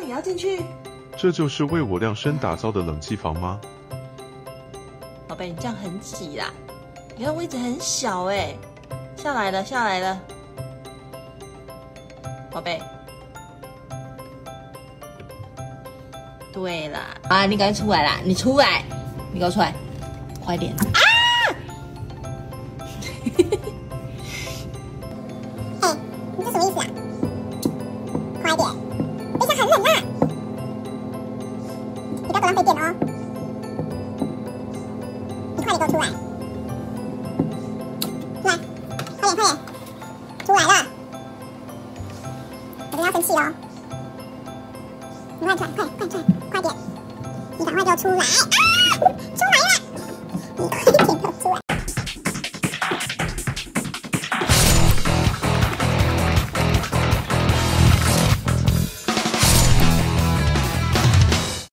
你要进去？ 这就是为我量身打造的冷气房吗？ 宝贝，你这样很挤啦。你看位置很小哎，下来了，下来了。宝贝。对啦，啊，你赶快出来啦！你出来，你给我出来，快点！啊！ 哎，你这什么意思啊？快点，冰箱很冷啊！你不要浪费电哦！你快点给我出来！来，快点快点，出来了！我真的要生气哦！你快出来，快出来，快点！你赶快给我出来！啊！出来了！你快